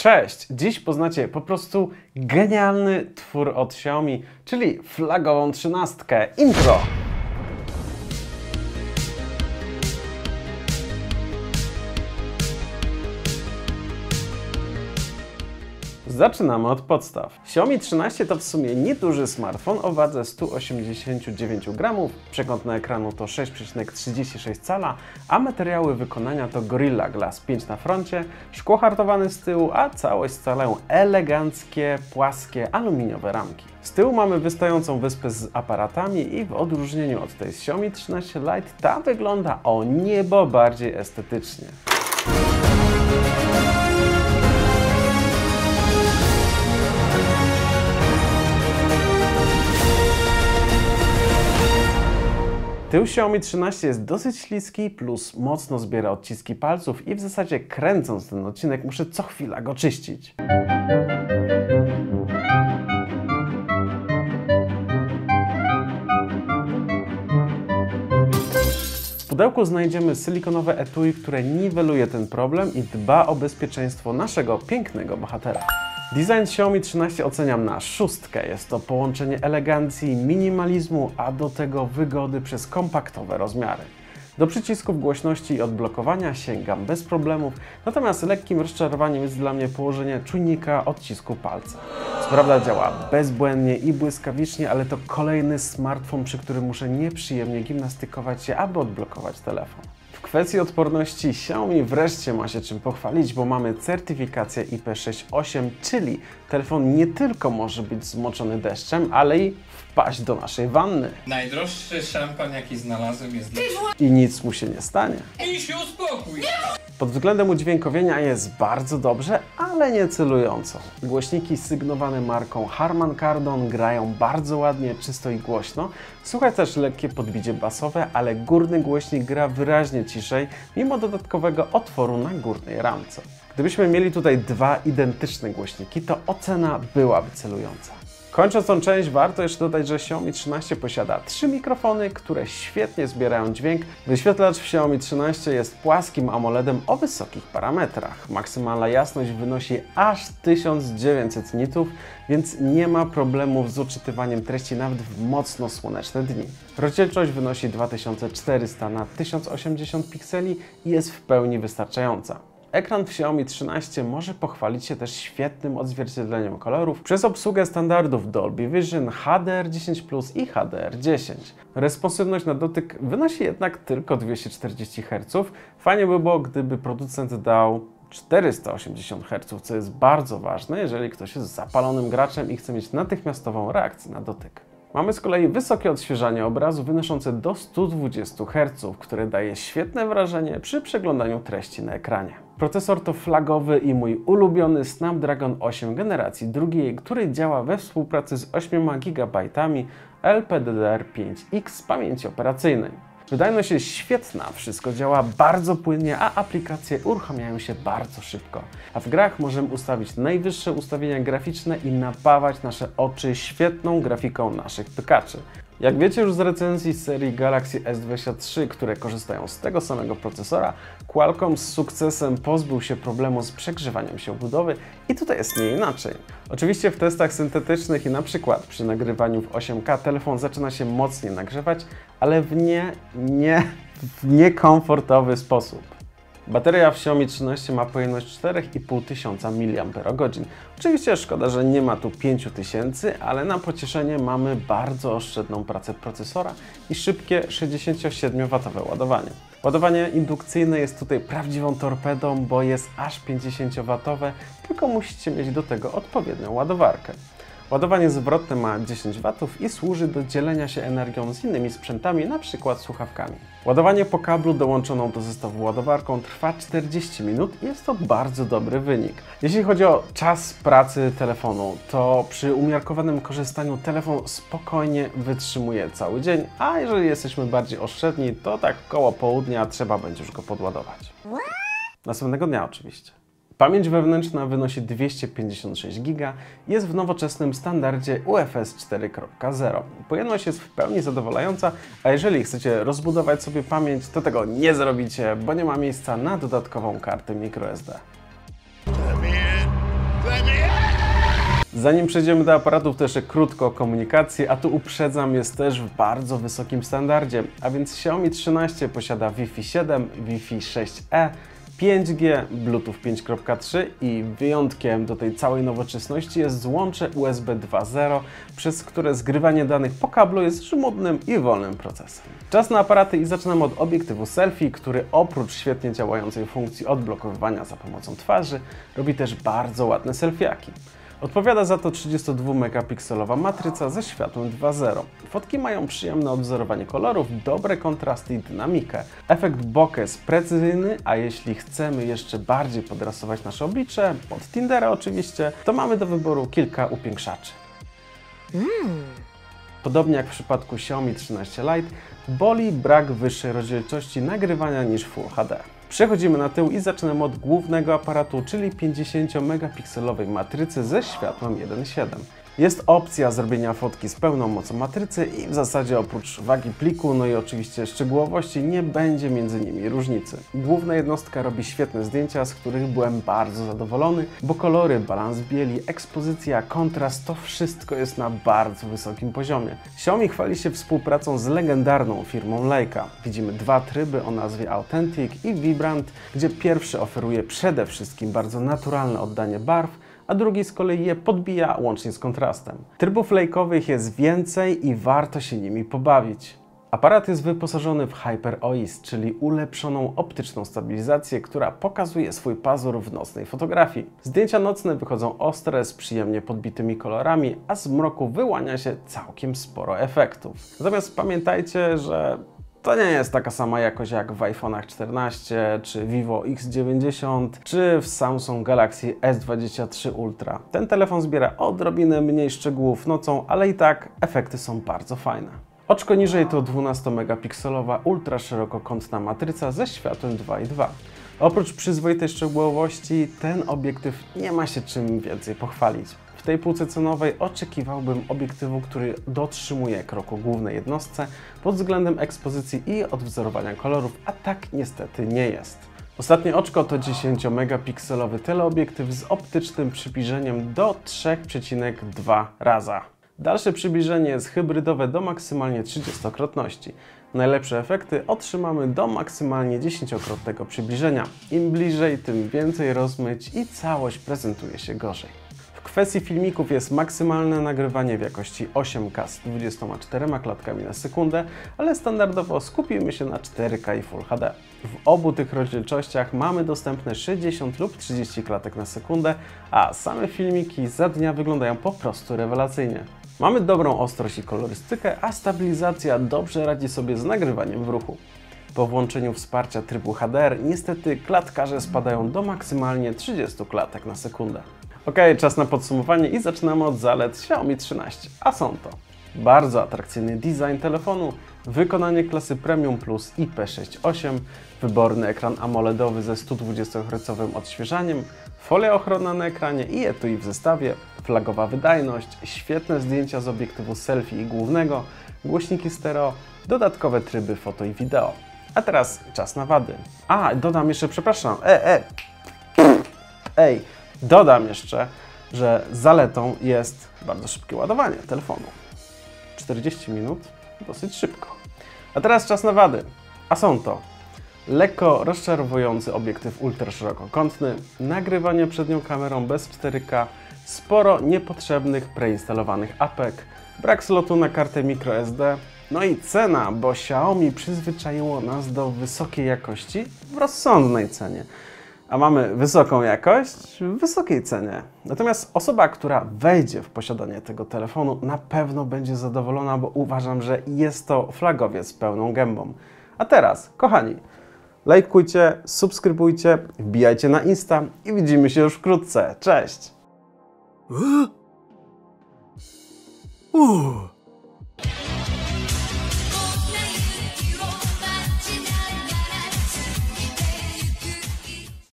Cześć! Dziś poznacie po prostu genialny twór od Xiaomi, czyli flagową 13. Intro! Zaczynamy od podstaw. Xiaomi 13 to w sumie nieduży smartfon o wadze 189 gramów, przekątne ekranu to 6,36 cala, a materiały wykonania to Gorilla Glass 5 na froncie, szkło hartowane z tyłu, a całość scalają eleganckie, płaskie, aluminiowe ramki. Z tyłu mamy wystającą wyspę z aparatami i w odróżnieniu od tej Xiaomi 13 Lite ta wygląda o niebo bardziej estetycznie. Tył Xiaomi 13 jest dosyć śliski, plus mocno zbiera odciski palców i w zasadzie kręcąc ten odcinek muszę co chwila go czyścić. W pudełku znajdziemy silikonowe etui, które niweluje ten problem i dba o bezpieczeństwo naszego pięknego bohatera. Design Xiaomi 13 oceniam na 6. Jest to połączenie elegancji, minimalizmu, a do tego wygody przez kompaktowe rozmiary. Do przycisków głośności i odblokowania sięgam bez problemów, natomiast lekkim rozczarowaniem jest dla mnie położenie czujnika odcisku palca. Co prawda działa bezbłędnie i błyskawicznie, ale to kolejny smartfon, przy którym muszę nieprzyjemnie gimnastykować się, aby odblokować telefon. W kwestii odporności Xiaomi wreszcie ma się czym pochwalić, bo mamy certyfikację IP68, czyli telefon nie tylko może być zmoczony deszczem, ale i wpaść do naszej wanny. Najdroższy szampan, jaki znalazłem, jest dla... I nic mu się nie stanie. I się uspokój! Pod względem udźwiękowienia jest bardzo dobrze, ale nie celująco. Głośniki sygnowane marką Harman Kardon grają bardzo ładnie, czysto i głośno. Słychać też lekkie podbicie basowe, ale górny głośnik gra wyraźnie ciszej, mimo dodatkowego otworu na górnej ramce. Gdybyśmy mieli tutaj dwa identyczne głośniki, to ocena byłaby celująca. Kończąc tą część, warto jeszcze dodać, że Xiaomi 13 posiada 3 mikrofony, które świetnie zbierają dźwięk. Wyświetlacz w Xiaomi 13 jest płaskim AMOLEDem o wysokich parametrach. Maksymalna jasność wynosi aż 1900 nitów, więc nie ma problemów z odczytywaniem treści nawet w mocno słoneczne dni. Rozdzielczość wynosi 2400 na 1080 pikseli i jest w pełni wystarczająca. Ekran w Xiaomi 13 może pochwalić się też świetnym odzwierciedleniem kolorów przez obsługę standardów Dolby Vision, HDR10+ i HDR10. Responsywność na dotyk wynosi jednak tylko 240 Hz. Fajnie by było, gdyby producent dał 480 Hz, co jest bardzo ważne, jeżeli ktoś jest zapalonym graczem i chce mieć natychmiastową reakcję na dotyk. Mamy z kolei wysokie odświeżanie obrazu wynoszące do 120 Hz, które daje świetne wrażenie przy przeglądaniu treści na ekranie. Procesor to flagowy i mój ulubiony Snapdragon 8 generacji drugiej, który działa we współpracy z 8 GB LPDDR5X pamięci operacyjnej. Wydajność jest świetna, wszystko działa bardzo płynnie, a aplikacje uruchamiają się bardzo szybko. A w grach możemy ustawić najwyższe ustawienia graficzne i napawać nasze oczy świetną grafiką naszych pykaczy. Jak wiecie już z recenzji z serii Galaxy S23, które korzystają z tego samego procesora, Qualcomm z sukcesem pozbył się problemu z przegrzewaniem się budowy i tutaj jest nie inaczej. Oczywiście w testach syntetycznych i na przykład przy nagrywaniu w 8K telefon zaczyna się mocniej nagrzewać, ale w niekomfortowy sposób. Bateria w Xiaomi 13 ma pojemność 4500 mAh. Oczywiście szkoda, że nie ma tu 5000, ale na pocieszenie mamy bardzo oszczędną pracę procesora i szybkie 67W ładowanie. Ładowanie indukcyjne jest tutaj prawdziwą torpedą, bo jest aż 50W, tylko musicie mieć do tego odpowiednią ładowarkę. Ładowanie zwrotne ma 10 W i służy do dzielenia się energią z innymi sprzętami, np. słuchawkami. Ładowanie po kablu dołączoną do zestawu ładowarką trwa 40 minut i jest to bardzo dobry wynik. Jeśli chodzi o czas pracy telefonu, to przy umiarkowanym korzystaniu telefon spokojnie wytrzymuje cały dzień, a jeżeli jesteśmy bardziej oszczędni, to tak koło południa trzeba będzie już go podładować. Następnego dnia oczywiście. Pamięć wewnętrzna wynosi 256 GB i jest w nowoczesnym standardzie UFS 4.0. Pojemność jest w pełni zadowalająca, a jeżeli chcecie rozbudować sobie pamięć, to tego nie zrobicie, bo nie ma miejsca na dodatkową kartę microSD. Zanim przejdziemy do aparatów, to jeszcze krótko o komunikacji, a tu uprzedzam, jest też w bardzo wysokim standardzie, a więc Xiaomi 13 posiada Wi-Fi 7, Wi-Fi 6E, 5G, Bluetooth 5.3 i wyjątkiem do tej całej nowoczesności jest złącze USB 2.0, przez które zgrywanie danych po kablu jest żmudnym i wolnym procesem. Czas na aparaty i zaczynamy od obiektywu selfie, który oprócz świetnie działającej funkcji odblokowywania za pomocą twarzy, robi też bardzo ładne selfiaki. Odpowiada za to 32-megapikselowa matryca ze światłem 2.0. Fotki mają przyjemne odwzorowanie kolorów, dobre kontrasty i dynamikę. Efekt bokeh precyzyjny, a jeśli chcemy jeszcze bardziej podrasować nasze oblicze, pod Tindera oczywiście, to mamy do wyboru kilka upiększaczy. Podobnie jak w przypadku Xiaomi 13 Lite, boli brak wyższej rozdzielczości nagrywania niż Full HD. Przechodzimy na tył i zaczynamy od głównego aparatu, czyli 50-megapikselowej matrycy ze światłem 1.7. Jest opcja zrobienia fotki z pełną mocą matrycy i w zasadzie oprócz wagi pliku, no i oczywiście szczegółowości, nie będzie między nimi różnicy. Główna jednostka robi świetne zdjęcia, z których byłem bardzo zadowolony, bo kolory, balans bieli, ekspozycja, kontrast, to wszystko jest na bardzo wysokim poziomie. Xiaomi chwali się współpracą z legendarną firmą Leica. Widzimy dwa tryby o nazwie Authentic i Vibrant, gdzie pierwszy oferuje przede wszystkim bardzo naturalne oddanie barw, a drugi z kolei je podbija łącznie z kontrastem. Trybów lejkowych jest więcej i warto się nimi pobawić. Aparat jest wyposażony w Hyper OIS, czyli ulepszoną optyczną stabilizację, która pokazuje swój pazur w nocnej fotografii. Zdjęcia nocne wychodzą ostre, z przyjemnie podbitymi kolorami, a z mroku wyłania się całkiem sporo efektów. Natomiast pamiętajcie, że to nie jest taka sama jakość jak w iPhone'ach 14, czy Vivo X90, czy w Samsung Galaxy S23 Ultra. Ten telefon zbiera odrobinę mniej szczegółów nocą, ale i tak efekty są bardzo fajne. Oczko niżej to 12-megapikselowa ultra szerokokątna matryca ze światłem 2.2. Oprócz przyzwoitej szczegółowości, ten obiektyw nie ma się czym więcej pochwalić. W tej półce cenowej oczekiwałbym obiektywu, który dotrzymuje kroku głównej jednostce pod względem ekspozycji i odwzorowania kolorów, a tak niestety nie jest. Ostatnie oczko to 10-megapikselowy teleobiektyw z optycznym przybliżeniem do 3,2 raza. Dalsze przybliżenie jest hybrydowe do maksymalnie 30-krotności. Najlepsze efekty otrzymamy do maksymalnie 10-krotnego przybliżenia. Im bliżej, tym więcej rozmyć i całość prezentuje się gorzej. W kwestii filmików jest maksymalne nagrywanie w jakości 8K z 24 klatkami na sekundę, ale standardowo skupimy się na 4K i Full HD. W obu tych rozdzielczościach mamy dostępne 60 lub 30 klatek na sekundę, a same filmiki za dnia wyglądają po prostu rewelacyjnie. Mamy dobrą ostrość i kolorystykę, a stabilizacja dobrze radzi sobie z nagrywaniem w ruchu. Po włączeniu wsparcia trybu HDR niestety klatkarze spadają do maksymalnie 30 klatek na sekundę. Ok, czas na podsumowanie i zaczynamy od zalet Xiaomi 13, a są to bardzo atrakcyjny design telefonu, wykonanie klasy Premium Plus IP68, wyborny ekran AMOLEDowy ze 120 Hz odświeżaniem, folia ochronna na ekranie i etui w zestawie, flagowa wydajność, świetne zdjęcia z obiektywu selfie i głównego, głośniki stereo, dodatkowe tryby foto i wideo. A teraz czas na wady. A, dodam jeszcze, przepraszam, dodam jeszcze, że zaletą jest bardzo szybkie ładowanie telefonu. 40 minut, dosyć szybko. A teraz czas na wady. A są to lekko rozczarowujący obiektyw ultraszerokokątny, nagrywanie przednią kamerą bez 4K, sporo niepotrzebnych preinstalowanych apek, brak slotu na kartę microSD, no i cena, bo Xiaomi przyzwyczaiło nas do wysokiej jakości w rozsądnej cenie. A mamy wysoką jakość w wysokiej cenie. Natomiast osoba, która wejdzie w posiadanie tego telefonu, na pewno będzie zadowolona, bo uważam, że jest to flagowiec z pełną gębą. A teraz, kochani, lajkujcie, subskrybujcie, wbijajcie na Insta i widzimy się już wkrótce. Cześć!